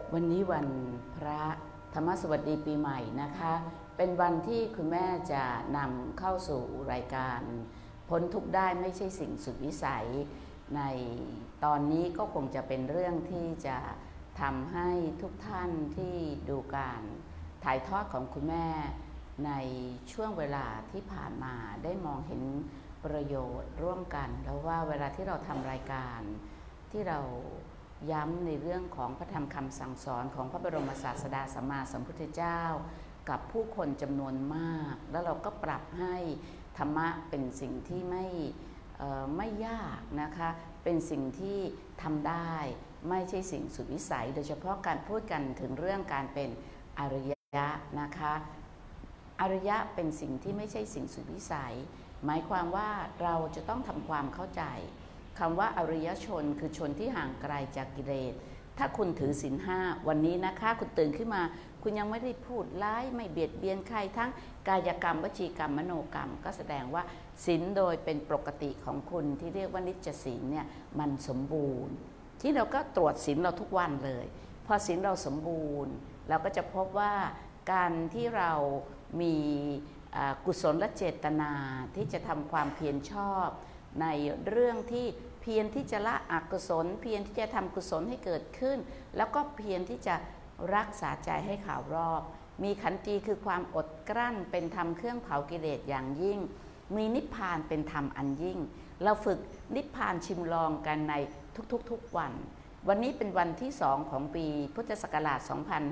วันนี้วันพระธรรมสวัสดีปีใหม่นะคะเป็นวันที่คุณแม่จะนำเข้าสู่รายการพ้นทุกข์ได้ไม่ใช่สิ่งสุดวิสัยในตอนนี้ก็คงจะเป็นเรื่องที่จะทำให้ทุกท่านที่ดูการถ่ายทอดของคุณแม่ในช่วงเวลาที่ผ่านมาได้มองเห็นประโยชน์ร่วมกันแล้วว่าเวลาที่เราทำรายการที่เราย้ำในเรื่องของพระธรรมคำสั่งสอนของพระบรมศาสดาสัมมาสัมพุทธเจ้ากับผู้คนจำนวนมากแล้วเราก็ปรับให้ธรรมะเป็นสิ่งที่ไม่ยากนะคะเป็นสิ่งที่ทำได้ไม่ใช่สิ่งสุดวิสัยโดยเฉพาะการพูดกันถึงเรื่องการเป็นอริยะนะคะอริยะเป็นสิ่งที่ไม่ใช่สิ่งสุดวิสัยหมายความว่าเราจะต้องทำความเข้าใจคำว่าอริยชนคือชนที่ห่างไกลจากกิเลสถ้าคุณถือศีลห้าวันนี้นะคะคุณตื่นขึ้นมาคุณยังไม่ได้พูดร้ายไม่เบียดเบียนใครทั้งกายกรรมวจีกรรมมโนกรรมก็แสดงว่าศีลโดยเป็นปกติของคุณที่เรียกว่านิจศีลเนี่ยมันสมบูรณ์ที่เราก็ตรวจศีลเราทุกวันเลยพอศีลเราสมบูรณ์เราก็จะพบว่าการที่เรามีกุศลและเจตนาที่จะทำความเพียรชอบในเรื่องที่เพียรที่จะละอกุศลเพียรที่จะทำกุศลให้เกิดขึ้นแล้วก็เพียรที่จะรักษาใจให้ข่าวรอบมีขันติคือความอดกลั้นเป็นธรรมเครื่องเผากิเลสอย่างยิ่งมีนิพพานเป็นธรรมอันยิ่งเราฝึกนิพพานชิมลองกันในทุกวันวันนี้เป็นวันที่2ของปีพุทธศักราช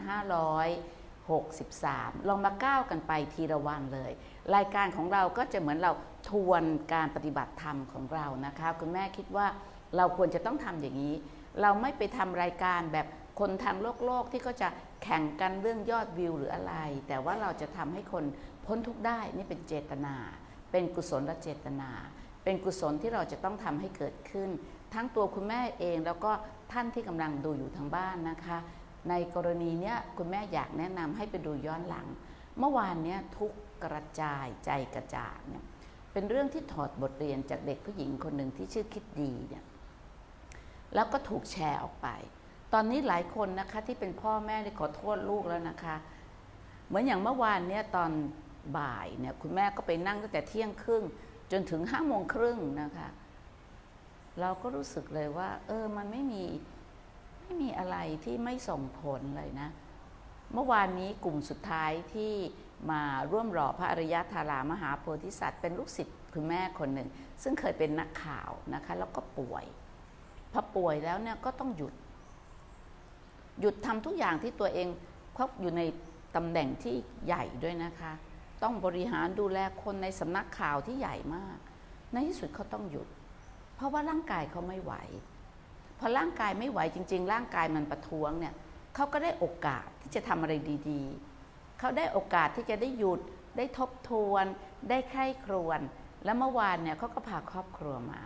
2563ลองมาก้าวกันไปทีละวันเลยรายการของเราก็จะเหมือนเราทวนการปฏิบัติธรรมของเรานะคะคุณแม่คิดว่าเราควรจะต้องทำอย่างนี้เราไม่ไปทำรายการแบบคนทางโลกที่ก็จะแข่งกันเรื่องยอดวิวหรืออะไรแต่ว่าเราจะทำให้คนพ้นทุกข์ได้นี่เป็นเจตนาเป็นกุศลและเจตนาเป็นกุศลที่เราจะต้องทำให้เกิดขึ้นทั้งตัวคุณแม่เองแล้วก็ท่านที่กำลังดูอยู่ทางบ้านนะคะในกรณีนี้คุณแม่อยากแนะนำให้ไปดูย้อนหลังเมื่อวานนี้ทุกกระจายใจกระจ่างเนี่ยเป็นเรื่องที่ถอดบทเรียนจากเด็กผู้หญิงคนหนึ่งที่ชื่อคิดดีเนี่ยแล้วก็ถูกแชร์ออกไปตอนนี้หลายคนนะคะที่เป็นพ่อแม่ได้ขอโทษลูกแล้วนะคะเหมือนอย่างเมื่อวานเนี่ยตอนบ่ายเนี่ยคุณแม่ก็ไปนั่งตั้งแต่เที่ยงครึ่งจนถึง5:30นะคะเราก็รู้สึกเลยว่ามันไม่มีอะไรที่ไม่ส่งผลเลยนะเมื่อวานนี้กลุ่มสุดท้ายที่มาร่วมรอพระอริยธารามหาโพธิสัตว์เป็นลูกศิษย์คุณแม่คนหนึ่งซึ่งเคยเป็นนักข่าวนะคะแล้วก็ป่วยพอป่วยแล้วเนี่ยก็ต้องหยุดทำทุกอย่างที่ตัวเองครอบอยู่ในตำแหน่งที่ใหญ่ด้วยนะคะต้องบริหารดูแลคนในสำนักข่าวที่ใหญ่มากในที่สุดเขาต้องหยุดเพราะว่าร่างกายเขาไม่ไหวพอร่างกายไม่ไหวจริงๆร่างกายมันประท้วงเนี่ยเขาก็ได้โอกาสที่จะทำอะไรดีๆเขาได้โอกาสที่จะได้หยุดได้ทบทวนได้ใคร่ครวญแล้วเมื่อวานเนี่ยเขาก็พาครอบครัวมา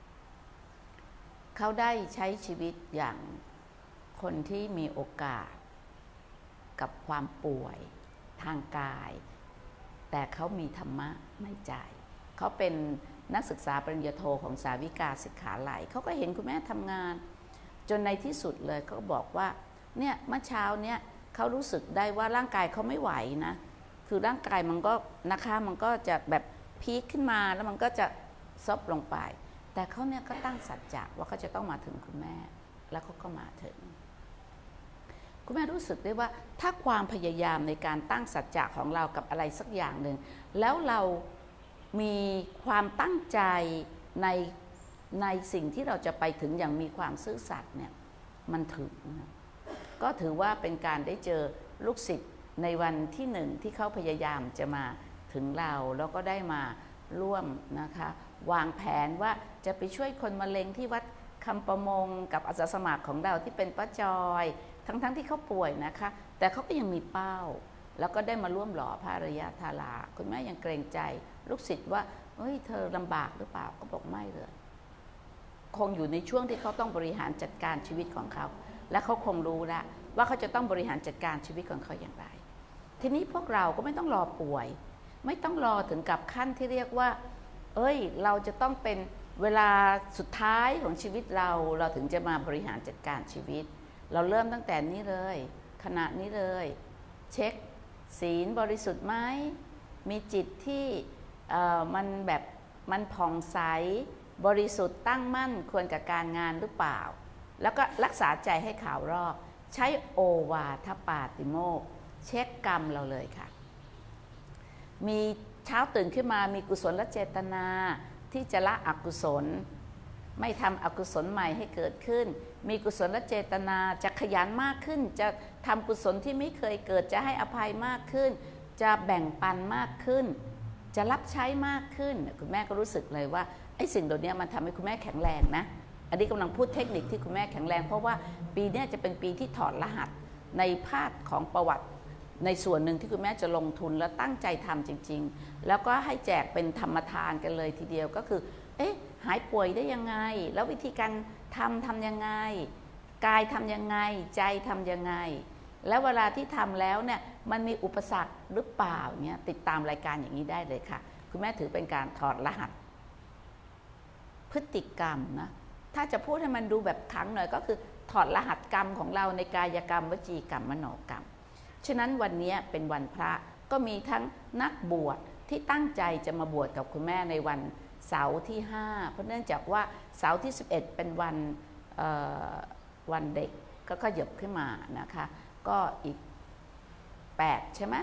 เขาได้ใช้ชีวิตอย่างคนที่มีโอกาสกับความป่วยทางกายแต่เขามีธรรมะในใจเขาเป็นนักศึกษาปริญญาโทของสาวิกาศิกขาลัยเขาก็เห็นคุณแม่ทำงานจนในที่สุดเลยเขาบอกว่าเนี่ยเมื่อเช้าเนี่ยเขารู้สึกได้ว่าร่างกายเขาไม่ไหวนะคือร่างกายมันก็นะคะมันก็จะแบบพีคขึ้นมาแล้วมันก็จะซบลงไปแต่เขาเนี่ยก็ตั้งสัจจะว่าเขาจะต้องมาถึงคุณแม่แล้วเขาก็มาถึงคุณแม่รู้สึกได้ว่าถ้าความพยายามในการตั้งสัจจะของเรากับอะไรสักอย่างหนึ่งแล้วเรามีความตั้งใจในสิ่งที่เราจะไปถึงอย่างมีความซื่อสัตย์เนี่ยมันถึงก็ถือว่าเป็นการได้เจอลูกศิษย์ในวันที่1ที่เขาพยายามจะมาถึงเราแล้วก็ได้มาร่วมนะคะวางแผนว่าจะไปช่วยคนมะเร็งที่วัดคำประมงกับอาสาสมัครของเราที่เป็นป้าจอยทั้งที่เขาป่วยนะคะแต่เขาก็ยังมีเป้าแล้วก็ได้มาร่วมหล่อพระอริยธาราคุณแม่ยังเกรงใจลูกศิษย์ว่าเฮ้ยเธอลำบากหรือเปล่าก็บอกไม่เลยคงอยู่ในช่วงที่เขาต้องบริหารจัดการชีวิตของเขาและเขาคงรู้แล้วว่าเขาจะต้องบริหารจัดการชีวิตของเขาอย่างไรทีนี้พวกเราก็ไม่ต้องรอป่วยไม่ต้องรอถึงกับขั้นที่เรียกว่าเราจะต้องเป็นเวลาสุดท้ายของชีวิตเราถึงจะมาบริหารจัดการชีวิตเราเริ่มตั้งแต่นี้เลยขณะนี้เลยเช็คศีลบริสุทธิ์ไหมมีจิตที่มันแบบมันผ่องใสบริสุทธิ์ตั้งมั่นควรกับการงานหรือเปล่าแล้วก็รักษาใจให้ขาวรอบใช้โอวาทปาติโมกข์เช็คกรรมเราเลยค่ะมีเช้าตื่นขึ้นมามีกุศลเจตนาที่จะละอกุศลไม่ทำอกุศลใหม่ให้เกิดขึ้นมีกุศลเจตนาจะขยันมากขึ้นจะทำกุศลที่ไม่เคยเกิดจะให้อภัยมากขึ้นจะแบ่งปันมากขึ้นจะรับใช้มากขึ้นคุณแม่ก็รู้สึกเลยว่าไอ้สิ่งเหล่านี้มันทำให้คุณแม่แข็งแรงนะอันนี้กำลังพูดเทคนิคที่คุณแม่แข็งแรงเพราะว่าปีนี้จะเป็นปีที่ถอดรหัสในภาคของประวัติในส่วนหนึ่งที่คุณแม่จะลงทุนและตั้งใจทำจริงๆแล้วก็ให้แจกเป็นธรรมทานกันเลยทีเดียวก็คือหายป่วยได้ยังไงแล้ววิธีการทำยังไงกายทำยังไงใจทำยังไงแล้วเวลาที่ทำแล้วเนี่ยมันมีอุปสรรคหรือเปล่าเนี่ยติดตามรายการอย่างนี้ได้เลยค่ะคุณแม่ถือเป็นการถอดรหัสพฤติกรรมนะถ้าจะพูดให้มันดูแบบขังหน่อยก็คือถอดรหัสกรรมของเราในกายกรรมวจีกรรมมโนกรรมฉะนั้นวันนี้เป็นวันพระก็มีทั้งนักบวชที่ตั้งใจจะมาบวชกับคุณแม่ในวันเสาร์ที่5เพราะเนื่องจากว่าเสาร์ที่11เป็นวันเด็กก็ขยับขึ้นมานะคะก็อีก8ใช่ไหม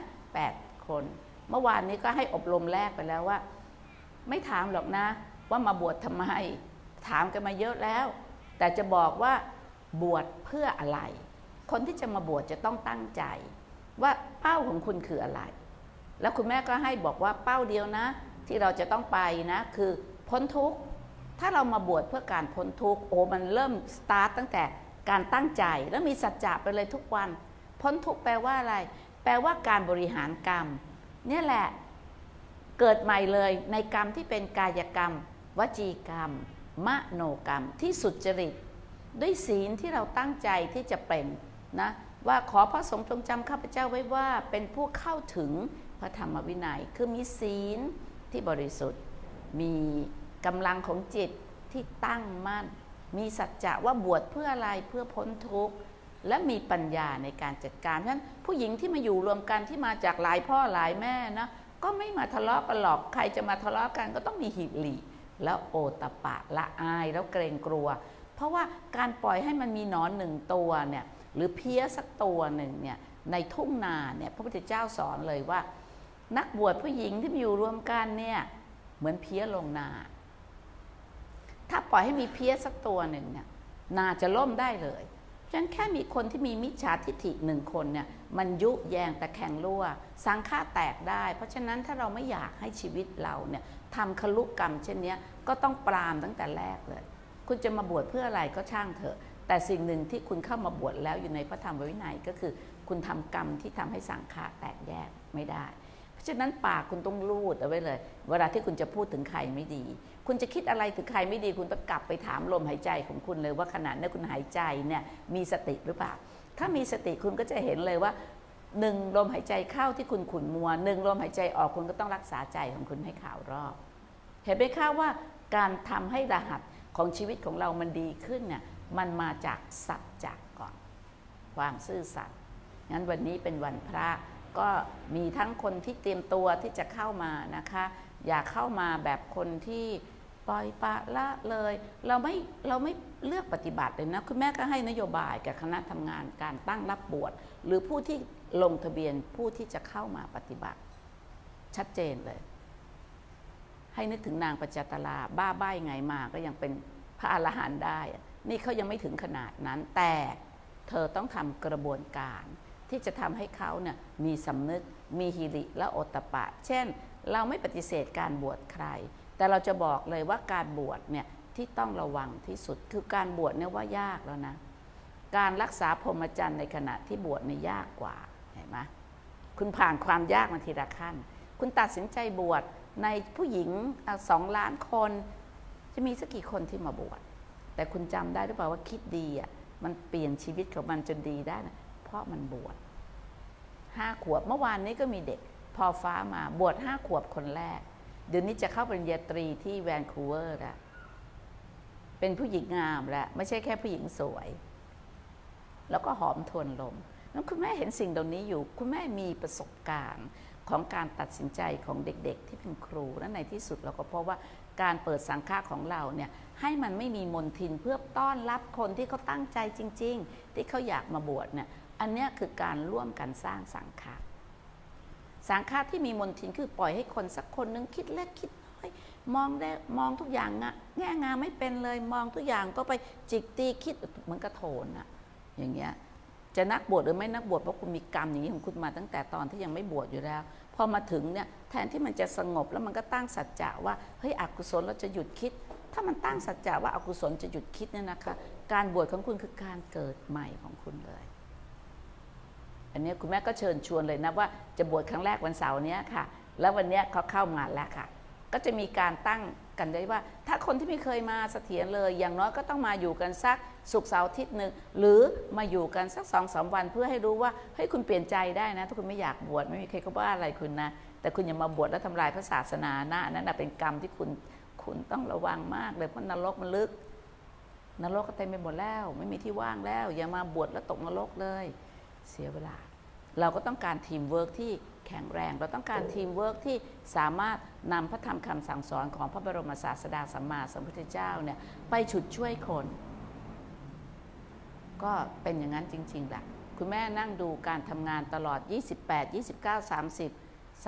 8คนเมื่อวานนี้ก็ให้อบรมแรกไปแล้วว่าไม่ถามหรอกนะว่ามาบวชทำไมถามกันมาเยอะแล้วแต่จะบอกว่าบวชเพื่ออะไรคนที่จะมาบวชจะต้องตั้งใจว่าเป้าของคุณคืออะไรแล้วคุณแม่ก็ให้บอกว่าเป้าเดียวนะที่เราจะต้องไปนะคือพ้นทุกข์ถ้าเรามาบวชเพื่อการพ้นทุกข์มันเริ่มสตาร์ทตั้งแต่การตั้งใจแล้วมีสัจจะไปเลยทุกวันพ้นทุกข์แปลว่าอะไรแปลว่าการบริหารกรรมเนี่ยแหละเกิดใหม่เลยในกรรมที่เป็นกายกรรมวจีกรรมมโนกรรมที่สุจริตด้วยศีลที่เราตั้งใจที่จะเป็นนะว่าขอพระสงฆ์จงจำข้าพเจ้าไว้ว่าเป็นผู้เข้าถึงพระธรรมวินัยคือมีศีลที่บริสุทธิ์มีกำลังของจิตที่ตั้งมั่นมีสัจจะว่าบวชเพื่ออะไรเพื่อพ้นทุกข์และมีปัญญาในการจัดการเพราะฉะนั้นผู้หญิงที่มาอยู่รวมกันที่มาจากหลายพ่อหลายแม่นะก็ไม่มาทะเลาะกันหรอกใครจะมาทะเลาะกันก็ต้องมีหิริแล้วโอตปะละอายแล้วเกรงกลัวเพราะว่าการปล่อยให้มันมีหนอนหนึ่งตัวเนี่ยหรือเพี้ยสักตัวหนึ่งเนี่ยในทุ่งนาเนี่ยพระพุทธเจ้าสอนเลยว่านักบวชผู้หญิงที่มาอยู่รวมกันเนี่ยเหมือนเพี้ยลงนาถ้าปล่อยให้มีเพี้ยสักตัวหนึ่งเนี่ยนาจะล่มได้เลยฉะนั้นแค่มีคนที่มีมิจฉาทิฐิหนึ่งคนเนี่ยมันยุแยงตะแคงรั่วสังฆะแตกได้เพราะฉะนั้นถ้าเราไม่อยากให้ชีวิตเราเนี่ยทำคลุกรรมเช่นนี้ก็ต้องปรามตั้งแต่แรกเลยคุณจะมาบวชเพื่ออะไรก็ช่างเถอะแต่สิ่งหนึ่งที่คุณเข้ามาบวชแล้วอยู่ในพระธรรมวินัยก็คือคุณทำกรรมที่ทำให้สังฆะแตกแยกไม่ได้เพราะฉะนั้นปากคุณต้องรูดเอาไว้เลยเวลาที่คุณจะพูดถึงใครไม่ดีคุณจะคิดอะไรถึงใครไม่ดีคุณต้องกลับไปถามลมหายใจของคุณเลยว่าขณะนี้คุณหายใจเนี่ยมีสติหรือเปล่าถ้ามีสติคุณก็จะเห็นเลยว่า1ลมหายใจเข้าที่คุณขุ่นมัว1ลมหายใจออกคุณก็ต้องรักษาใจของคุณให้ขาวรอบเห็นไหมคะว่าการทำให้รหัสของชีวิตของเรามันดีขึ้นเนี่ยมันมาจากสัจจะก่อนความซื่อสัตย์งั้นวันนี้เป็นวันพระก็มีทั้งคนที่เตรียมตัวที่จะเข้ามานะคะอย่าเข้ามาแบบคนที่ปล่อยปละละเลยเราไม่เลือกปฏิบัติเลยนะคุณแม่ก็ให้นโยบายกับคณะทำงานการตั้งรับบวชหรือผู้ที่ลงทะเบียนผู้ที่จะเข้ามาปฏิบัติชัดเจนเลยให้นึกถึงนางปัจจตราบ้าใบ้ไงมาก็ยังเป็นพระอรหันต์ได้นี่เขายังไม่ถึงขนาดนั้นแต่เธอต้องทำกระบวนการที่จะทำให้เขาเนี่ยมีสำนึกมีหิริและโอตตัปปะเช่นเราไม่ปฏิเสธการบวชใครแต่เราจะบอกเลยว่าการบวชเนี่ยที่ต้องระวังที่สุดคือการบวชเนี่ยว่ายากแล้วนะการรักษาพรหมจรรย์ในขณะที่บวชเนี่ยยากกว่าเห็นไหมคุณผ่านความยากมาทีละขั้นคุณตัดสินใจบวชในผู้หญิง2 ล้านคนจะมีสักกี่คนที่มาบวชแต่คุณจำได้หรือเปล่าว่าคิดดีอ่ะมันเปลี่ยนชีวิตของมันจนดีได้นะเพราะมันบวช5 ขวบเมื่อวานนี้ก็มีเด็กพอฟ้ามาบวช5 ขวบคนแรกเดี๋ยวนี้จะเข้าปริญญาตรีที่แวนคูเวอร์แล้วเป็นผู้หญิงงามแล้วไม่ใช่แค่ผู้หญิงสวยแล้วก็หอมทวนลมแล้วคุณแม่เห็นสิ่งเหล่านี้อยู่คุณแม่มีประสบการณ์ของการตัดสินใจของเด็กๆที่เป็นครูและในที่สุดเราก็พบว่าการเปิดสังฆะของเราเนี่ยให้มันไม่มีมนทินเพื่อต้อนรับคนที่เขาตั้งใจจริงๆที่เขาอยากมาบวชเนี่ยอันนี้คือการร่วมกันสร้างสังฆะที่มีมนทินคือปล่อยให้คนสักคนนึงคิดเล็กคิดน้อยมองทุกอย่างแง่งามไม่เป็นเลยมองทุกอย่างก็ไปจิกตีคิดเหมือนกระโถนอย่างเงี้ยจะนักบวชหรือไม่นักบวชเพราะคุณมีกรรมอย่างนี้ของคุณมาตั้งแต่ตอนที่ยังไม่บวชอยู่แล้วพอมาถึงเนี่ยแทนที่มันจะสงบแล้วมันก็ตั้งสัจจะว่าเฮ้ยอกุศลเราจะหยุดคิดถ้ามันตั้งสัจจะว่าอกุศลจะหยุดคิดเนี่ยนะคะการบวชของคุณคือการเกิดใหม่ของคุณเลยอันนี้คุณแม่ก็เชิญชวนเลยนะว่าจะบวชครั้งแรกวันเสาร์นี้ค่ะแล้ววันนี้เขาเข้ามาแล้วค่ะก็จะมีการตั้งกันได้ว่าถ้าคนที่ไม่เคยมาเสถียรเลยอย่างน้อยก็ต้องมาอยู่กันสักศุกร์เสาร์อาทิตย์นึงหรือมาอยู่กันสัก2-3 วันเพื่อให้รู้ว่าเฮ้ยคุณเปลี่ยนใจได้นะถ้าคุณไม่อยากบวชไม่มีใครเขาว่าอะไรคุณนะแต่คุณอย่ามาบวชแล้วทำลายพระศาสนานะนั่นเป็นกรรมที่คุณต้องระวังมากเลยเพราะนรกมันลึกนรกก็เต็มไปหมดแล้วไม่มีที่ว่างแล้วอย่ามาบวชแล้วตกนรกเลยเสียเวลาเราก็ต้องการทีมเวิร์กที่แข็งแรงเราต้องการทีมเวิร์กที่สามารถนำพระธรรมคำสั่งสอนของพระบรมศาสดาสัมมาสัมพุทธเจ้าเนี่ยไปฉุดช่วยคนก็เป็นอย่างนั้นจริงๆแหละคุณแม่นั่งดูการทำงานตลอด28 29 30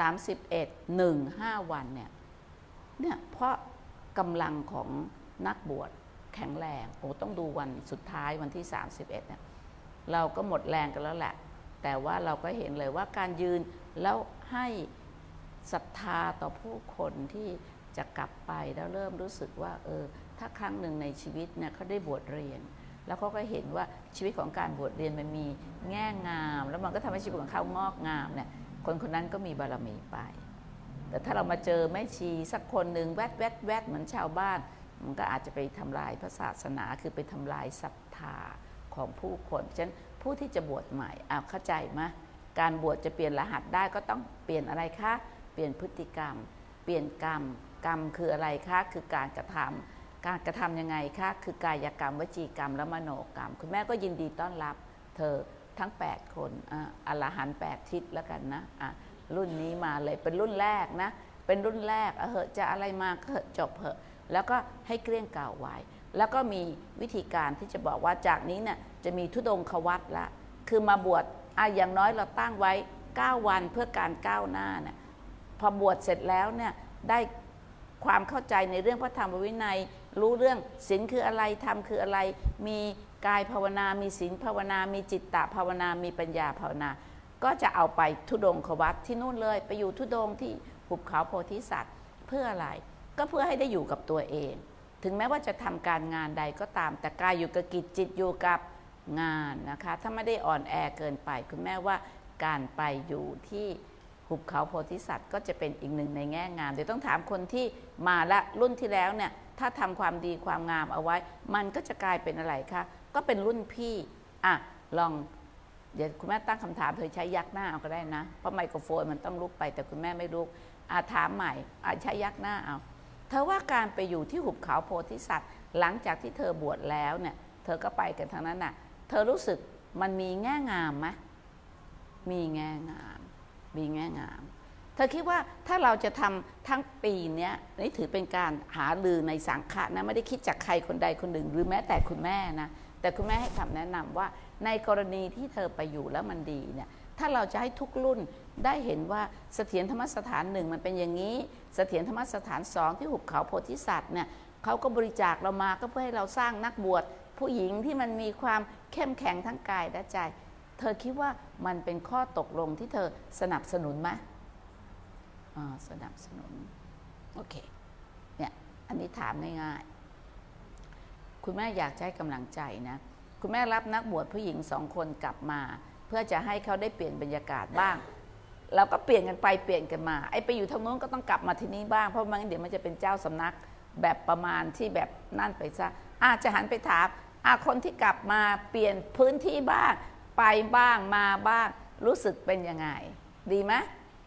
31 5 วันเนี่ยเพราะกำลังของนักบวชแข็งแรงต้องดูวันสุดท้ายวันที่31เนี่ยเราก็หมดแรงกันแล้วแหละแต่ว่าเราก็เห็นเลยว่าการยืนแล้วให้ศรัทธาต่อผู้คนที่จะกลับไปแล้วเริ่มรู้สึกว่าถ้าครั้งหนึ่งในชีวิตเนี่ยเขาได้บวชเรียนแล้วเขาก็เห็นว่าชีวิตของการบวชเรียนมันมีแง่งามแล้วมันก็ทำให้ชีวิตของเขางอกงามเนี่ยคนคนนั้นก็มีบารมีไปแต่ถ้าเรามาเจอแม่ชีสักคนหนึ่งแวดเหมือนชาวบ้านมันก็อาจจะไปทำลายพระศาสนาคือไปทำลายศรัทธาของผู้คนฉะนั้นผู้ที่จะบวชใหม่เข้าใจไหมการบวชจะเปลี่ยนรหัสได้ก็ต้องเปลี่ยนอะไรคะเปลี่ยนพฤติกรรมเปลี่ยนกรรมคืออะไรคะคือการกระทำยังไงคะคือกายกรรมวจีกรรมและมโนกรรมคุณแม่ก็ยินดีต้อนรับเธอทั้ง8คนอรหันต์8ทิศแล้วกันนะรุ่นนี้มาเลยเป็นรุ่นแรกนะเป็นรุ่นแรกจะอะไรมาก็จบเหอะแล้วก็ให้เกลี้ยงกล่าวไว้แล้วก็มีวิธีการที่จะบอกว่าจากนี้เนี่ยจะมีธุดงควัตรละคือมาบวชอย่างน้อยเราตั้งไว้9 วันเพื่อการก้าวหน้าเนี่ยพอบวชเสร็จแล้วเนี่ยได้ความเข้าใจในเรื่องพระธรรมวินัยรู้เรื่องศีลคืออะไรธรรมคืออะไรมีกายภาวนามีศีลภาวนามีจิตตภาวนามีปัญญาภาวนาก็จะเอาไปธุดงควัตรที่นู่นเลยไปอยู่ธุดงที่หุบเขาโพธิสัตว์เพื่ออะไรก็เพื่อให้ได้อยู่กับตัวเองถึงแม้ว่าจะทำการงานใดก็ตามแต่กายอยู่กับกิจจิตอยู่กับงานนะคะถ้าไม่ได้อ่อนแอเกินไปคุณแม่ว่าการไปอยู่ที่หุบเขาโพธิสัตว์ก็จะเป็นอีกหนึ่งในแง่งามเดี๋ยวต้องถามคนที่มาละรุ่นที่แล้วเนี่ยถ้าทำความดีความงามเอาไว้มันก็จะกลายเป็นอะไรคะก็เป็นรุ่นพี่ลองเดี๋ยวคุณแม่ตั้งคำถามเธอใช้ยักหน้าเอาก็ได้นะเพราะไมโครโฟนมันต้องลุกไปแต่คุณแม่ไม่ลุกถามใหม่ใช้ยักหน้าเอาเธอว่าการไปอยู่ที่หุบเขาโพธิสัตว์หลังจากที่เธอบวชแล้วเนี่ยเธอก็ไปกันทางนั้นน่ะเธอรู้สึกมันมีแง่งามไหมมีแง่งามเธอคิดว่าถ้าเราจะทำทั้งปีนี้นี่ถือเป็นการหารือในสังฆะนะไม่ได้คิดจากใครคนใดคนหนึ่งหรือแม้แต่คุณแม่นะแต่คุณแม่ให้คำแนะนำว่าในกรณีที่เธอไปอยู่แล้วมันดีเนี่ยถ้าเราจะให้ทุกรุ่นได้เห็นว่าเสถียรธรรมสถาน1มันเป็นอย่างนี้เสถียรธรรมสถาน2ที่หุบเขาโพธิสัตว์เนี่ยเขาก็บริจาคเรามาก็เพื่อให้เราสร้างนักบวชผู้หญิงที่มันมีความเข้มแข็งทั้งกายและใจเธอคิดว่ามันเป็นข้อตกลงที่เธอสนับสนุนไหมสนับสนุนโอเคเนี่ยอันนี้ถามง่ายๆคุณแม่อยากให้กำลังใจนะคุณแม่รับนักบวชผู้หญิง2 คนกลับมาเพื่อจะให้เขาได้เปลี่ยนบรรยากาศบ้างเราก็เปลี่ยนกันไปเปลี่ยนกันมาไปอยู่ทางโน้นก็ต้องกลับมาที่นี้บ้างเพราะมันเดี๋ยวมันจะเป็นเจ้าสำนักแบบประมาณที่แบบนั่นไปซะจะหันไปถามคนที่กลับมาเปลี่ยนพื้นที่บ้างไปบ้างมาบ้างรู้สึกเป็นยังไงดีไหม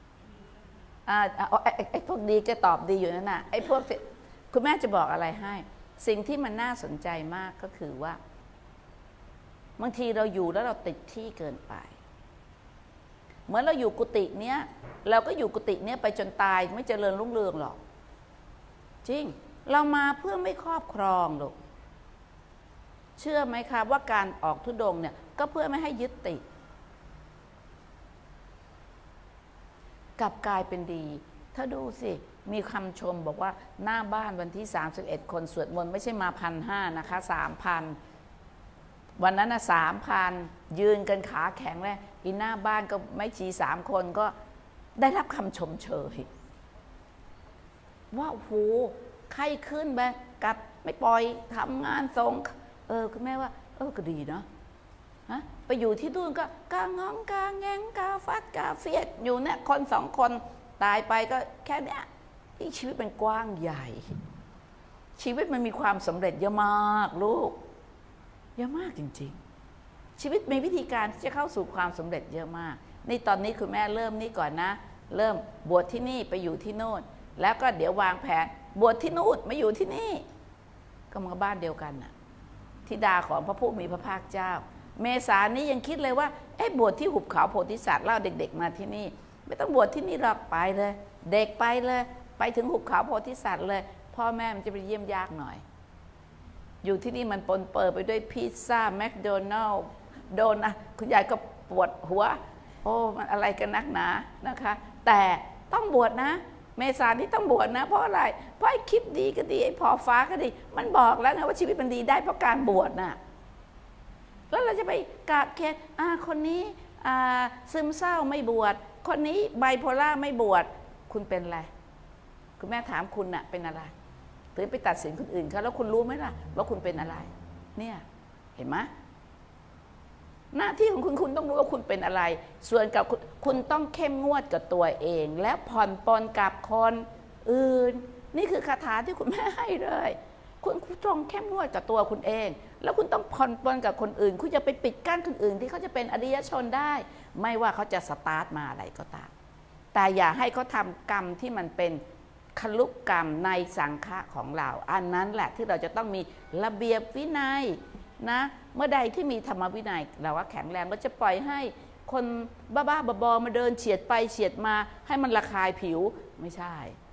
ไอ้พวกดีจะตอบดีอยู่นั่นน่ะไอ้พวกคุณแม่จะบอกอะไรให้สิ่งที่มันน่าสนใจมากก็คือว่าบางทีเราอยู่แล้วเราติดที่เกินไปเหมือนเราอยู่กุฏิเนี้ยเราก็อยู่กุฏิเนี้ยไปจนตายไม่เจริญรุ่งเรืองหรอกจริงเรามาเพื่อไม่ครอบครองหรอกเชื่อไหมคะว่าการออกธุดงค์เนี่ยก็เพื่อไม่ให้ยึดติดกลับกลายเป็นดีถ้าดูสิมีคำชมบอกว่าหน้าบ้านวันที่31คนสวดมนต์ไม่ใช่มา1,500นะคะ3,000วันนั้นนะ3,000ยืนกันขาแข็งเลยอีหน้าบ้านก็ไม่ชี3 คนก็ได้รับคำชมเชยว่าโอ้โหไข้ขึ้นไปกัดไม่ปล่อยทำงานส่งคุณแม่ว่าก็ดีเนาะไปอยู่ที่นู่นก็กางงกาแงงกาฟัดกาเฟียดอยู่เนี่ยคน2 คนตายไปก็แค่เนี้ยชีวิตมันกว้างใหญ่ชีวิตมันมีความสำเร็จเยอะมากลูกเยอะมากจริงๆชีวิตมีวิธีการที่จะเข้าสู่ความสำเร็จเยอะมากนี่ตอนนี้คุณแม่เริ่มนี่ก่อนนะเริ่มบวชที่นี่ไปอยู่ที่โน่นแล้วก็เดี๋ยววางแผนบวชที่นู่นมาอยู่ที่นี่ก็มาบ้านเดียวกันน่ะธิดาของพระผู้มีพระภาคเจ้าเมษานี้ยังคิดเลยว่าบวชที่หุบเขาโพธิสัตว์เล่าเด็กๆมาที่นี่ไม่ต้องบวชที่นี่หรอกไปเลยเด็กไปเลยไปถึงหุบเขาโพธิสัตว์เลยพ่อแม่มันจะไปเยี่ยมยากหน่อยอยู่ที่นี่มันปนเปื้อนไปด้วยพิซซ่าแมคโดนัลด์โดนนะคุณยายก็ปวดหัวมันอะไรกันนักหนานะคะแต่ต้องบวชนะเมษาที่ต้องบวชนะเพราะอะไรเพราะไอ้คิดดีก็ดีไอ้พอฟ้าก็ดีมันบอกแล้วนะว่าชีวิตมันดีได้เพราะการบวชน่ะแล้วเราจะไปกะเกณฑ์คนนี้ซึมเศร้าไม่บวชคนนี้ไบโพล่าไม่บวชคุณเป็นอะไรคุณแม่ถามคุณน่ะเป็นอะไรถึงไปตัดสินคนอื่นเขาแล้วคุณรู้ไหมล่ะว่าคุณเป็นอะไรเนี่ยเห็นไหมหน้าที่ของคุณต้องรู้ว่าคุณเป็นอะไรส่วนกับคุณต้องเข้มงวดกับตัวเองและผ่อนปลนกับคนอื่นนี่คือคาถาที่คุณแม่ให้เลยคุณต้องเข้มงวดกับตัวคุณเองแล้วคุณต้องผ่อนปลนกับคนอื่นคุณจะไปปิดกั้นคนอื่นที่เขาจะเป็นอริยชนได้ไม่ว่าเขาจะสตาร์ทมาอะไรก็ตามแต่อย่าให้เขาทำกรรมที่มันเป็นคลุกกรรมในสังฆะของเราอันนั้นแหละที่เราจะต้องมีระเบียบวินัยนะเมื่อใดที่มีธรรมวินัยเราว่าแข็งแรงก็จะปล่อยให้คนบ้าๆบอๆมาเดินเฉียดไปเฉียดมาให้มันระคายผิวไม่ใช่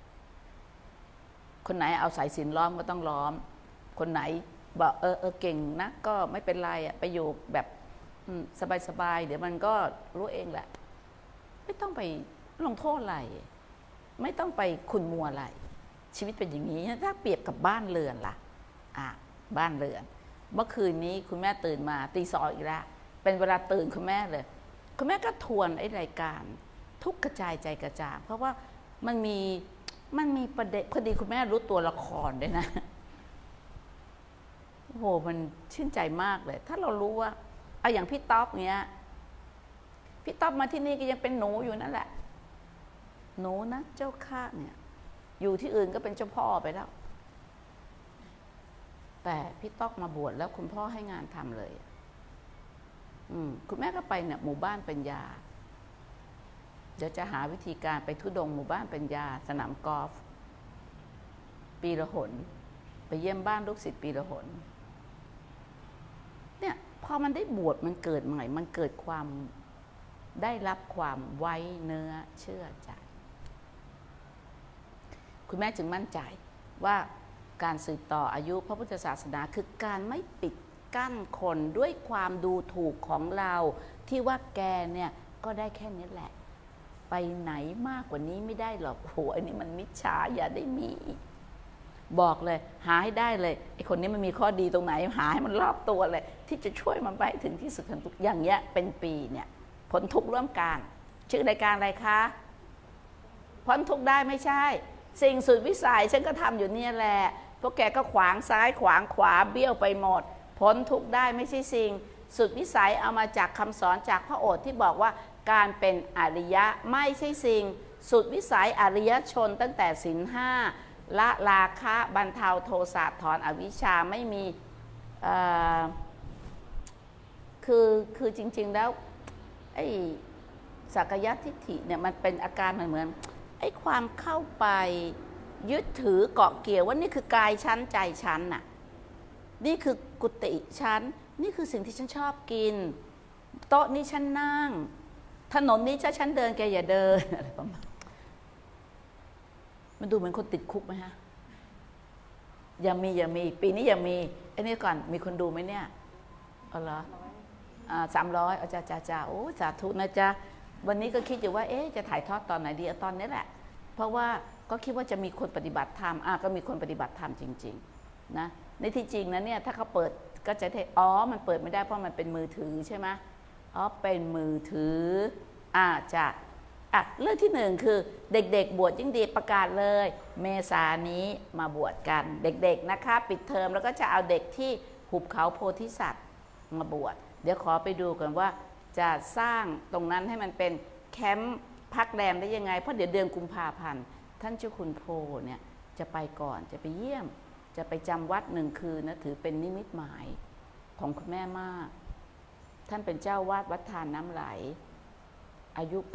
คนไหนเอาสายสิญจน์ล้อมก็ต้องล้อมคนไหนบอกเก่งนะก็ไม่เป็นไรไปอยู่แบบสบายๆเดี๋ยวมันก็รู้เองแหละไม่ต้องไปลงโทษอะไรไม่ต้องไปขุ่นมัวอะไรชีวิตเป็นอย่างนี้ถ้าเปรียบกับบ้านเรือนล่ะบ้านเรือนเมื่อคืนนี้คุณแม่ตื่นมาตี 2อีกแล้วเป็นเวลาตื่นคุณแม่เลยคุณแม่ก็ทวนไอ้รายการทุกกระจายใจกระจ่างเพราะว่ามันมีประเด็นพอดีคุณแม่รู้ตัวละครด้วยนะโอ้โหมันชื่นใจมากเลยถ้าเรารู้ว่าอย่างพี่ต๊อบเนี้ยพี่ต๊อบมาที่นี่ก็ยังเป็นหนูอยู่นั่นแหละหนูนะเจ้าข้าเนี่ยอยู่ที่อื่นก็เป็นเจ้าพ่อไปแล้วแต่พี่ต๊อกมาบวชแล้วคุณพ่อให้งานทำเลยคุณแม่ก็ไปเนี่ยหมู่บ้านปัญญาเดี๋ยวจะหาวิธีการไปธุดงค์หมู่บ้านปัญญาสนามกอล์ฟปีละหนไปเยี่ยมบ้านลูกศิษย์ปีละหนเนี่ยพอมันได้บวชมันเกิดใหม่มันเกิดความได้รับความไว้เนื้อเชื่อใจคุณแม่จึงมั่นใจว่าการสืบต่ออายุพระพุทธศาสนาคือการไม่ปิดกั้นคนด้วยความดูถูกของเราที่ว่าแกเนี่ยก็ได้แค่นี้แหละไปไหนมากกว่านี้ไม่ได้หรอกโหอันนี้มันมิจฉาอย่าได้มีบอกเลยหาให้ได้เลยไอ้คนนี้มันมีข้อดีตรงไหนหาให้มันรอบตัวเลยที่จะช่วยมันไปถึงที่สุดของทุกอย่างเงี้ยเป็นปีเนี่ยพ้นทุกข์ร่วมกันชื่อรายการอะไรคะพ้นทุกข์ได้ไม่ใช่สิ่งสุดวิสัยฉันก็ทำอยู่เนี่ยแหละพวกแกก็ขวางซ้ายขวางขวาเบี้ยวไปหมดพ้นทุกข์ได้ไม่ใช่สิ่งสุดวิสัยเอามาจากคำสอนจากพระโอษฐ์ที่บอกว่าการเป็นอริยะไม่ใช่สิ่งสุดวิสัยอริยชนตั้งแต่ศีล 5ละราคะบรรเทาโทสะถอนอวิชชาไม่มีคือจริงๆแล้วไอ้สักยทิฏฐิเนี่ยมันเป็นอาการเหมือนไอ้ความเข้าไปยึดถือเกาะเกี่ยวว่านี่คือกายชั้นใจชั้นน่ะนี่คือกุฏิชั้นนี่คือสิ่งที่ฉันชอบกินโต๊ะนี้ฉันนั่งถนนนี้ถ้าฉันเดินแกอย่าเดินอะไรประมาณมันดูเหมือนคนติดคุกไหมฮะอย่ามีปีนี้อย่ามีไอ้นี่ก่อนมีคนดูไหมเนี่ยอ๋อเหรอ300อาจารย์โอ้สาธุนะจ๊ะวันนี้ก็คิดอยู่ว่าจะถ่ายทอดตอนไหนดีตอนนี้แหละเพราะว่าก็คิดว่าจะมีคนปฏิบัติธรรมก็มีคนปฏิบัติธรรมจริงๆนะในที่จริงนะเนี่ยถ้าเขาเปิดก็จะมันเปิดไม่ได้เพราะมันเป็นมือถือใช่ไหมเป็นมือถือจะเรื่องที่หนึ่งคือเด็กๆบวชยิ่งดีประกาศเลยเมษายนนี้มาบวชกันเด็กๆนะคะปิดเทอมแล้วก็จะเอาเด็กที่หุบเขาโพธิสัตว์มาบวชเดี๋ยวขอไปดูกันว่าจะสร้างตรงนั้นให้มันเป็นแคมป์พักแรมได้ยังไงเพราะเดี๋ยวเดือนกุมภาพันธ์ท่านเจ้าคุณโพเนี่ยจะไปก่อนจะไปเยี่ยมจะไปจำวัด1 คืนนะถือเป็นนิมิตหมายของคุณแม่มากท่านเป็นเจ้าวาดวัดทานน้ำไหลอายุ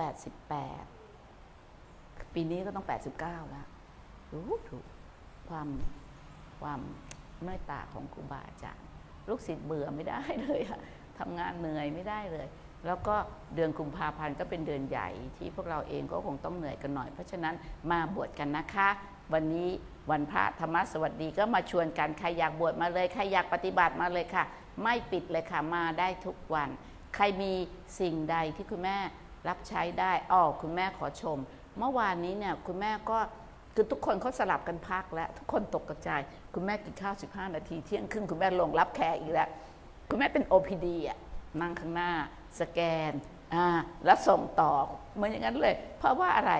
88ปีนี้ก็ต้อง89แล้วถูกความเมตตาของครูบาอาจารย์ลูกศิษย์เบื่อไม่ได้เลยค่ะทำงานเหนื่อยไม่ได้เลยแล้วก็เดือนกุมภาพันธ์ก็เป็นเดือนใหญ่ที่พวกเราเองก็คงต้องเหนื่อยกันหน่อยเพราะฉะนั้นมาบวชกันนะคะวันนี้วันพระธรรมสวัสดีก็มาชวนกันใครอยากบวชมาเลยใครอยากปฏิบัติมาเลยค่ะไม่ปิดเลยค่ะมาได้ทุกวันใครมีสิ่งใดที่คุณแม่รับใช้ได้คุณแม่ขอชมเมื่อวานนี้เนี่ยคุณแม่ก็คือทุกคนเขาสลับกันพักแล้วทุกคนตกกระจายคุณแม่กินข้าว15 นาทีเที่ยงครึ่งคุณแม่ลงรับแขกอีกแล้วคุณแม่เป็น OPD นั่งข้างหน้าสแกนแล้วส่งต่อเหมือนอย่างนั้นเลยเพราะว่าอะไร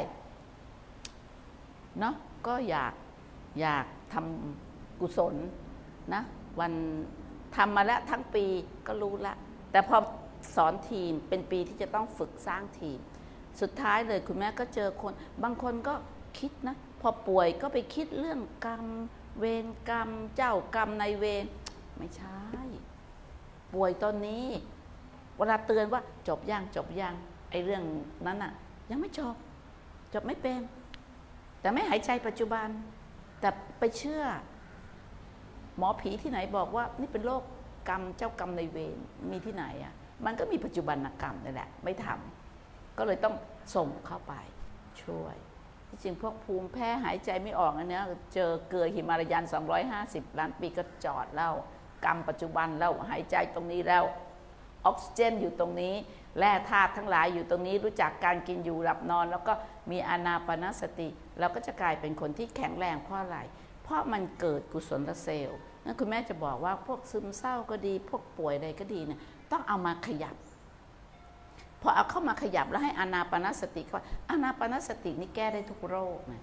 เนาะก็อยากทำกุศลนะวันทำมาแล้วทั้งปีก็รู้ละแต่พอสอนทีมเป็นปีที่จะต้องฝึกสร้างทีมสุดท้ายเลยคุณแม่ก็เจอคนบางคนก็คิดนะพอป่วยก็ไปคิดเรื่องกรรมเวรกรรมเจ้ากรรมนายเวรไม่ใช่ป่วยตอนนี้เวลาเตือนว่าจบยังไอ้เรื่องนั้นยังไม่จบไม่เป็นแต่ไม่หายใจปัจจุบันแต่ไปเชื่อหมอผีที่ไหนบอกว่านี่เป็นโรคกรรมเจ้ากรรมนายเวรมีที่ไหนมันก็มีปัจจุบันกรรมนี่แหละไม่ทำก็เลยต้องส่งเข้าไปช่วยจริงพวกภูมิแพ้หายใจไม่ออกอันนี้เจอเกลือหิมาลายัน250 ล้านปีก็จอดแล้วกรรมปัจจุบันแล้วหายใจตรงนี้แล้วออกซิเจนอยู่ตรงนี้แร่ธาตุทั้งหลายอยู่ตรงนี้รู้จักการกินอยู่หลับนอนแล้วก็มีอานาปานสติเราก็จะกลายเป็นคนที่แข็งแรงเพราะอะไรเพราะมันเกิดกุศลเซลล์นั่นคุณแม่จะบอกว่าพวกซึมเศร้าก็ดีพวกป่วยอะไรก็ดีเนี่ยต้องเอามาขยับพอเอาเข้ามาขยับแล้วให้อานาปานสติเขาอานาปานสตินี่แก้ได้ทุกโรคนะ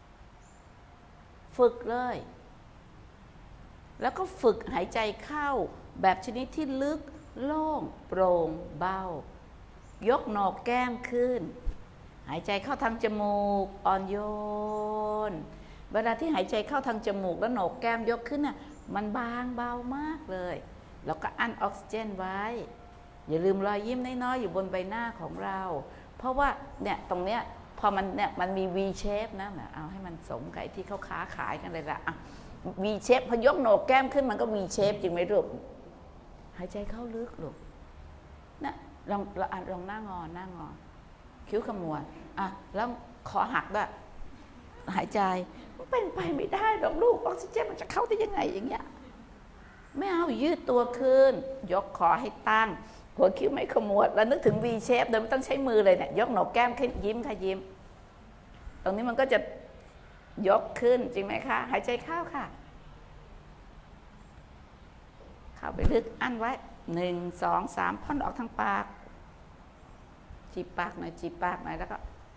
ฝึกเลยแล้วก็ฝึกหายใจเข้าแบบชนิดที่ลึกโล่งโปร่งเบายกโหนกแก้มขึ้นหายใจเข้าทางจมูกอ่อนโยนเวลาที่หายใจเข้าทางจมูกแล้วโหนกแก้มยกขึ้นน่ะมันบางเบามากเลยแล้วก็อั้นออกซิเจนไว้อย่าลืมรอยยิ้มน้อยๆอยู่บนใบหน้าของเราเพราะว่าเนี่ยตรงเนี้ยพอมันมี V shape นะเอาให้มันสมกับที่เขาค้าขายกันเลยละV shape พอยกโหนกแก้มขึ้นมันก็ V shape จริงไหมลูกหายใจเข้าลึกลูกนะลองหน้างอคิ้วขมวดแล้วคอหักด้วยหายใจเป็นไปไม่ได้หรอกลูกออกซิเจนมันจะเข้าได้ยังไงอย่างเงี้ยไม่เอายืดตัวขึ้นยกคอให้ตั้งหัวคิ้วไม่ขมวดแล้วนึกถึง V shape โดยไม่ต้องใช้มือเลยเนี่ยยกโหนกแก้มขึ้นยิ้มค่ะยิ้มตรงนี้มันก็จะยกขึ้นจริงไหมคะหายใจเข้าค่ะเข้าไปลึกอั้นไว้1 2 3พ่นออกทางปากจีบปากหน่อยแล้วก็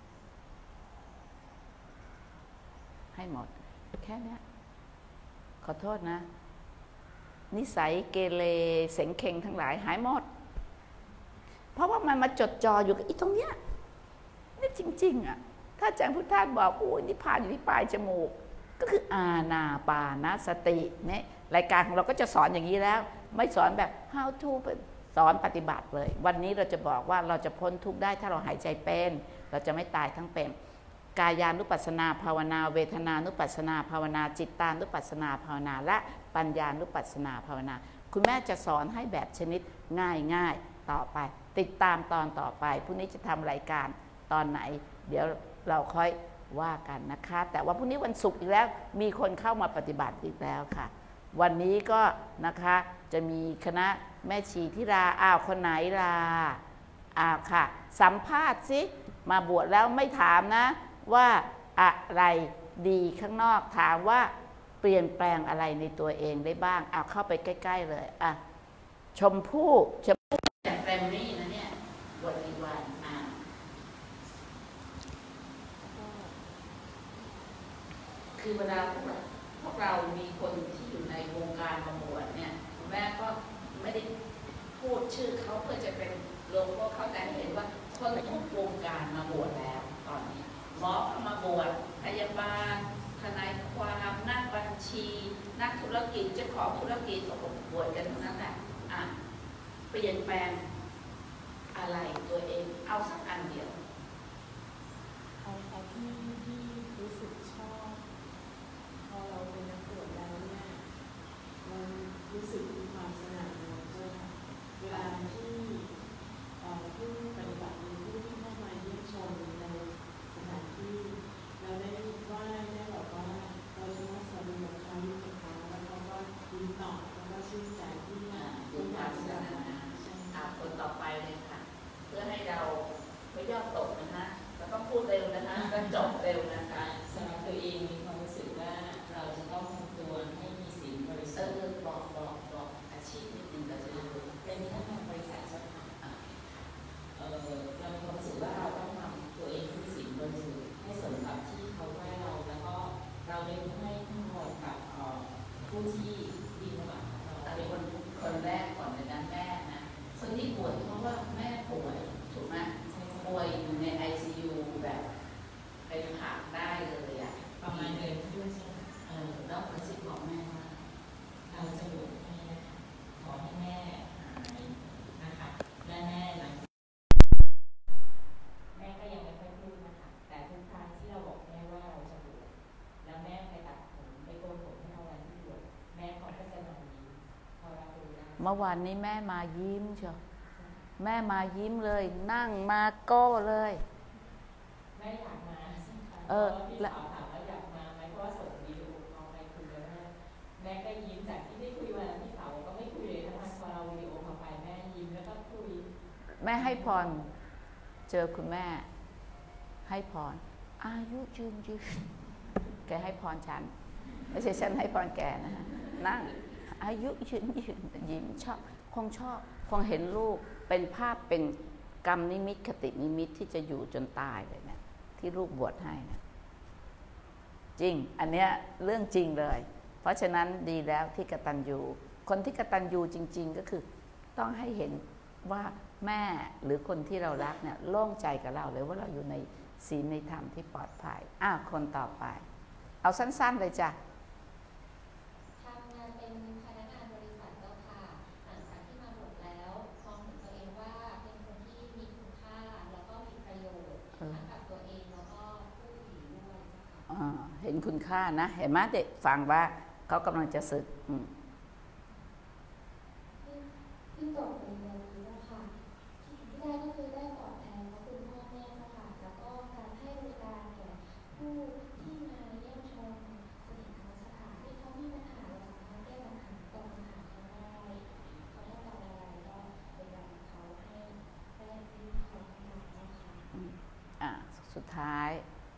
ให้หมดแค่นี้ขอโทษนะนิสัยเกเรเสงเข่งทั้งหลายหายหมดเพราะว่ามันมาจดจ่ออยู่กับตรงเนี้ยนี่จริงๆถ้าอาจารย์พุทธทาสบอกนิพพานอยู่ที่ปลายจมูกก็คืออานาปานสติเนี่ยรายการของเราก็จะสอนอย่างนี้แล้วไม่สอนแบบ how to สอนปฏิบัติเลยวันนี้เราจะบอกว่าเราจะพ้นทุกข์ได้ถ้าเราหายใจเป็นเราจะไม่ตายทั้งเป็นกายานุปัสสนาภาวนาเวทนานุปัสสนาภาวนาจิตตานุปัสสนาภาวนาและปัญญานุปัสสนาภาวนาคุณแม่จะสอนให้แบบชนิดง่ายๆต่อไปติดตามตอนต่อไปพรุ่งนี้จะทำรายการตอนไหนเดี๋ยวเราค่อยว่ากันนะคะแต่ว่าพรุ่งนี้วันศุกร์อีกแล้วมีคนเข้ามาปฏิบัติอีกแล้วค่ะวันนี้ก็นะคะจะมีคณะแม่ชีที่ลาคนไหนลาค่ะสัมภาษณ์สิมาบวชแล้วไม่ถามนะว่าอะไรดีข้างนอกถามว่าเปลี่ยนแปลงอะไรในตัวเองได้บ้างเข้าไปใกล้ๆเลยชมพู่แต่แฟมิลี่นะเนี่ยบวชอีกวันคือเวลาพวกเรามีคนที่อยู่ในวงการมาบวชเนี่ยแม่ก็ไม่ได้พูดชื่อเขาเพื่อจะเป็นโลโก้เขาแต่เห็นว่าคนทุกวงการมาบวชแล้วตอนนี้หมอก็มาบวชพยาบาลทนายความนักบัญชีนักธุรกิจเจ้าของธุรกิจก็บวชกันทั้งนั้นแหละเปลี่ยนแปลงอะไรตัวเองเอาสักอันเดียวเอาที่รู้สึกชอบพอเราเป็นนักบวชแล้วเนี่ยมันรู้สึกมีความสง่างามด้วยค่ะเวลาที่ผู้ปฏิบัติหรือผู้ที่เข้ามาเยี่ยมชมในสถานที่เราได้ไหว้ได้บอกว่าเราจะมาสวัสดีกับเขาอยู่กับเขาแล้วเขาก็ยิ้มตอบแล้วก็ชื่นใจที่ดูความสง่างามคนต่อไปเลยค่ะเพื่อให้เราไม่ย่อตกนะคะเราต้องพูดเร็วนะคะก็จบเร็วนะคะสำหรับตัวเองมีความรู้สึกว่าเราจะต้องทำตัวให้มีศีลบริสุทธิ์บอกอาชีพนิดนึงก็จะรู้เป็นพนักงานบริษัทใช่ไหมคะเรามีความรู้สึกว่าเราต้องทำตัวเองให้มีศีลบริสุทธิ์ให้สมกับที่เขาให้เราแล้วก็เราได้ให้ทั้งหมดกับผู้ที่ดีกว่าเราเป็นคนแรกก่อนในนั้นแม่นะคนที่ป่วยเพราะว่าแม่ป่วยถูกไหมป่วยอยู่ใน ICU แบบเป็นผ่าได้เลยประมาณเดือนด้วยใช่ไหมแล้วกระซิบบอกแม่ว่าเราจะบวชให้ขอให้แม่หายนะคะและแม่หลังแม่ก็ยังไม่ค่อยพูดนะคะแต่ทุกครั้งที่เราบอกแม่ว่าเราจะบวชแล้วแม่ไปตัดผมไปโกนผมให้เราวันที่บวชแม่เขาก็จะนอนยิ้มพอเราดูได้เมื่อวานนี้แม่มายิ้มเชียวแม่มายิ้มเลยนั่งมาโก้เลยแม่อยากมาแล้วถามว่าอยากมาไหมเพราะว่าส่งวิดีโอคอลไปคุยกับแม่ก็ยิ้มจากที่ไม่คุยวันที่สาวก็ไม่คุยเลยทั้งวันพอเราวิดีโอคอลไปแม่ยิ้มแล้วก็คุยแม่ให้พรเจอคุณแม่ให้พรอายุยืนแกให้พรฉันไม่ใช่ฉันให้พรแกนะฮะนั่งอายุยืนยิ้มชอบคงเห็นลูกเป็นภาพเป็นกรรมนิมิตคตินิมิตที่จะอยู่จนตายเลยเนี่ยที่ลูกบวชให้นะจริงอันเนี้ยเรื่องจริงเลยเพราะฉะนั้นดีแล้วที่กตัญญูคนที่กตัญญูจริงๆก็คือต้องให้เห็นว่าแม่หรือคนที่เรารักเนี่ยโล่งใจกับเราเลยว่าเราอยู่ในศีลในธรรมที่ปลอดภัยคนต่อไปเอาสั้นๆเลยจ้ะทำงานเป็นพนักงานบริษัทเจ้าค่ะหลังจากที่มาบวชแล้วมองเห็นตัวเองว่าเป็นคนที่มีคุณค่าแล้วก็มีประโยชน์ทั้งกับตัวเองแล้วก็ผู้อื่นด้วยเห็นคุณค่านะเห็นไหมเด็กฟังว่าเขากำลังจะศึกที่จบเป็นเดือนนี้ค่ะที่ได้ก็คือได้ตอบแทนพระคุณพ่อแม่ค่ะแล้วก็การให้บริการแก่ผู้ที่มาเยี่ยมชมสถานที่เขามีปัญหาเราสามารถแก้ปัญหาตรงปัญหาเขาได้เขาต้องการอะไรก็บริการเขาให้ได้ที่เขาต้องการนะคะสุดท้าย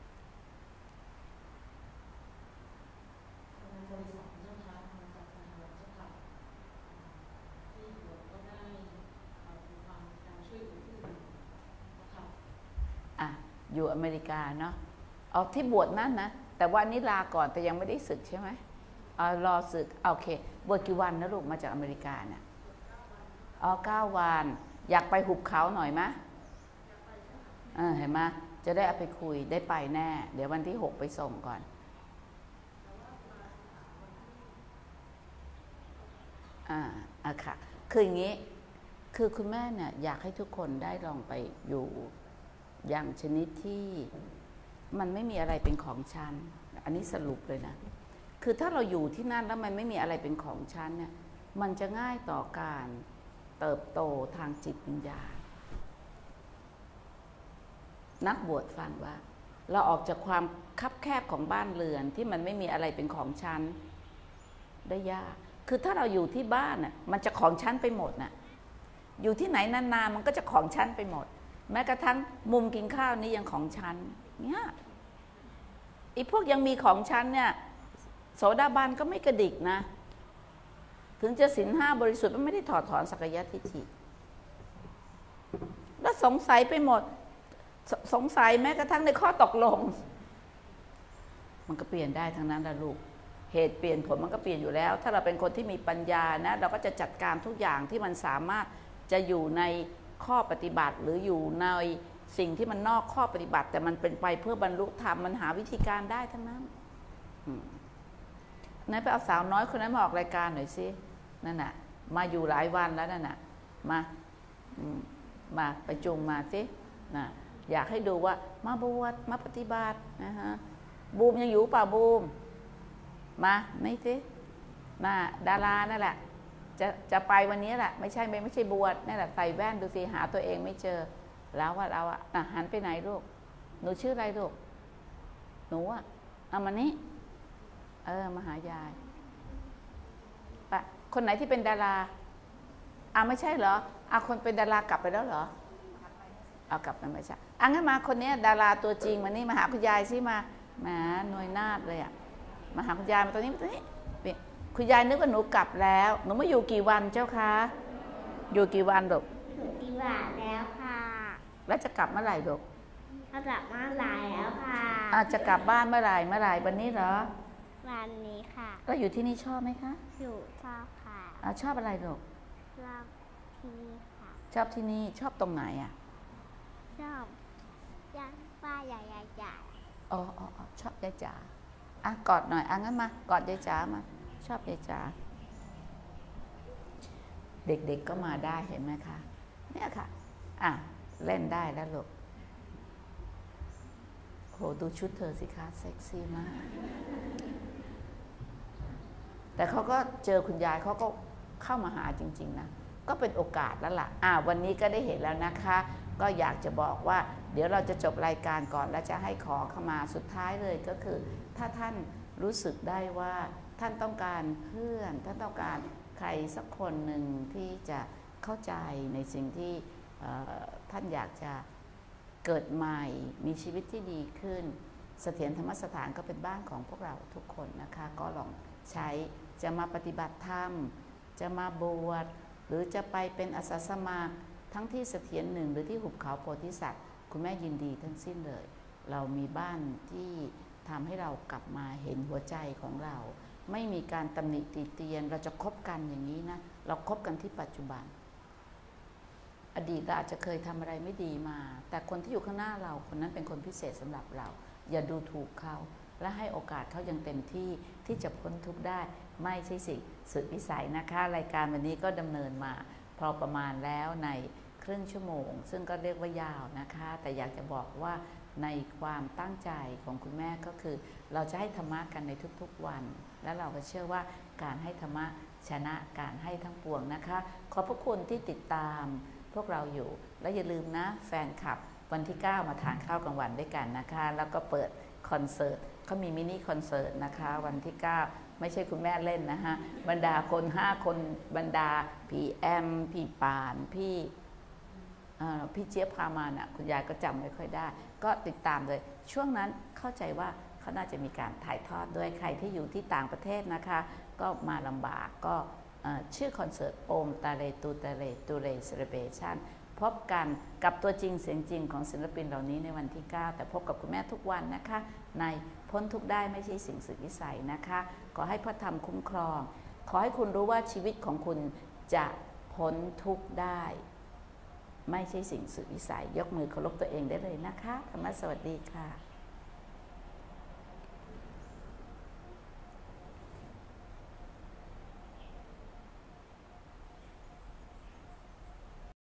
บริษัทเจ้าค่ะทางจากสหรัฐเจ้าค่ะที่บวชก็ได้มีความการช่วยเหลือผู้อื่นนะคะอยู่อเมริกาเนาะที่บวชนั่นนะแต่ว่านี่ลาก่อนแต่ยังไม่ได้ศึกใช่ไหมรอศึกโอเคบวชกี่วันนะลูกมาจากอเมริกาเนี่ย9 วันอยากไปหุบเขาหน่อยมะเห็นไหมจะได้เอาไปคุยได้ไปแน่เดี๋ยววันที่6ไปส่งก่อนค่ะคืออย่างนี้คือคุณแม่เนี่ยอยากให้ทุกคนได้ลองไปอยู่อย่างชนิดที่มันไม่มีอะไรเป็นของฉันอันนี้สรุปเลยนะคือถ้าเราอยู่ที่นั่นแล้วมันไม่มีอะไรเป็นของฉันเนี่ยมันจะง่ายต่อการเติบโตทางจิตวิญญาณนักบวชฟังว่าเราออกจากความคับแคบของบ้านเรือนที่มันไม่มีอะไรเป็นของฉันได้ยากคือถ้าเราอยู่ที่บ้านน่ะมันจะของฉันไปหมดน่ะอยู่ที่ไหนนานๆมันก็จะของฉันไปหมดแม้กระทั่งมุมกินข้าวนี้ยังของฉันเนี่ยไอ้พวกยังมีของฉันเนี่ยโสดาบันก็ไม่กระดิกนะถึงจะศีล 5บริสุทธิ์มันไม่ได้ถอดถอนสักยทิฏฐิแล้วสงสัยไปหมดสงสัยแม้กระทั่งในข้อตกลงมันก็เปลี่ยนได้ทั้งนั้นละลูกเหตุเปลี่ยนผลมันก็เปลี่ยนอยู่แล้วถ้าเราเป็นคนที่มีปัญญานะเราก็จะจัดการทุกอย่างที่มันสามารถจะอยู่ในข้อปฏิบัติหรืออยู่ในสิ่งที่มันนอกข้อปฏิบัติแต่มันเป็นไปเพื่อบรรลุธรรมมันหาวิธีการได้ทั้งนั้นไหนไปเอาสาวน้อยคนนั้นมาออกรายการหน่อยสินั่นน่ะมาอยู่หลายวันแล้วนั่นน่ะมาไปจูงมาสินะอยากให้ดูว่ามาบวชมาปฏิบัตินะฮะบูมยังอยู่เปล่าบูมมาไม่สิมาดารานั่นแหละจะไปวันนี้แหละไม่ใช่บวชนั่นแหละใส่แว่นดูสิหาตัวเองไม่เจอแล้วว่าเราหันไปไหนลูกหนูชื่ออะไรลูกหนูเอามานี้มาหายายปะคนไหนที่เป็นดาราไม่ใช่เหรอคนเป็นดารากลับไปแล้วเหรอเอากลับไปไม่ใช่งั้นมาคนนี้ดาราตัวจริงมานี่มาหาคุณยายสิมาแหมหน่วยนาฏเลยมาหาคุณยายมาตัวนี้คุณยายนึกว่าหนูกลับแล้วหนูมาอยู่กี่วันเจ้าคะอยู่กี่วันลูกอยู่กี่วันแล้วค่ะแล้วจะกลับเมื่อไหร่ลูกจะกลับเมื่อไหร่แล้วค่ะจะกลับบ้านเมื่อไหร่วันนี้เหรอวันนี้ค่ะแล้วอยู่ที่นี่ชอบไหมคะอยู่ชอบค่ะชอบอะไรลูกชอบที่นี่ค่ะชอบที่นี่ชอบตรงไหนชอบย่างป้ายายจ๋าชอบยายจ๋ากอดหน่อยงั้นมากอดยายจ๋ามาชอบยายจ๋าเด็กๆก็มาได้เห็นไหมคะเนี่ยค่ะเล่นได้แล้วลูกโหดูชุดเธอสิคะเซ็กซี่มากแต่เขาก็เจอคุณยายเขาก็เข้ามาหาจริงๆนะก็เป็นโอกาสแล้วล่ะวันนี้ก็ได้เห็นแล้วนะคะก็อยากจะบอกว่าเดี๋ยวเราจะจบรายการก่อนแล้วจะให้ขอเข้ามาสุดท้ายเลยก็คือถ้าท่านรู้สึกได้ว่าท่านต้องการเพื่อนท่านต้องการใครสักคนหนึ่งที่จะเข้าใจในสิ่งที่ท่านอยากจะเกิดใหม่มีชีวิตที่ดีขึ้นเสถียรธรรมสถานก็เป็นบ้านของพวกเราทุกคนนะคะก็ลองใช้จะมาปฏิบัติธรรมจะมาบวชหรือจะไปเป็นอาสาสมัครทั้งที่เสถียรหนึ่งหรือที่หุบเขาโพธิสัตว์คุณแม่ยินดีทั้งสิ้นเลยเรามีบ้านที่ทำให้เรากลับมาเห็นหัวใจของเราไม่มีการตำหนิติเตียนเราจะคบกันอย่างนี้นะเราคบกันที่ปัจจุบันอดีตเราอาจจะเคยทำอะไรไม่ดีมาแต่คนที่อยู่ข้างหน้าเราคนนั้นเป็นคนพิเศษสำหรับเราอย่าดูถูกเขาและให้โอกาสเขาอย่างเต็มที่ที่จะพ้นทุกข์ได้ไม่ใช่สิ่งสุดวิสัยนะคะรายการวันนี้ก็ดำเนินมาพอประมาณแล้วในครึ่งชั่วโมงซึ่งก็เรียกว่ายาวนะคะแต่อยากจะบอกว่าในความตั้งใจของคุณแม่ก็คือเราจะให้ธรรมะกันในทุกๆวันและเราก็เชื่อว่าการให้ธรรมะชนะการให้ทั้งปวงนะคะขอบพระคุณที่ติดตามพวกเราอยู่และอย่าลืมนะแฟนคลับวันที่9มาทานข้าวกลางวันด้วยกันนะคะแล้วก็เปิดคอนเสิร์ตเขามีมินิคอนเสิร์ตนะคะวันที่9ไม่ใช่คุณแม่เล่นนะฮะบรรดาคน5คนบรรดาพี่แอมพี่ปานพี่เจี๊ยบพามาน่ะคุณยายก็จำไม่ค่อยได้ก็ติดตามเลยช่วงนั้นเข้าใจว่าเขาน่าจะมีการถ่ายทอดด้วยใครที่อยู่ที่ต่างประเทศนะคะก็มาลำบากก็ชื่อคอนเสิร์ตโอมตาเลตูตาเลตูเรเซเลเบชั่นพบกันกับตัวจริงเสียงจริงของศิลปินเหล่านี้ในวันที่9แต่พบกับคุณแม่ทุกวันนะคะในพ้นทุกข์ได้ไม่ใช่สิ่งสุดวิสัยนะคะขอให้พระธรรมคุ้มครองขอให้คุณรู้ว่าชีวิตของคุณจะพ้นทุกข์ได้ไม่ใช่สิ่งสุดวิสัยยกมือเคารพตัวเองได้เลยนะคะธรรมะสวัสดีค่ะ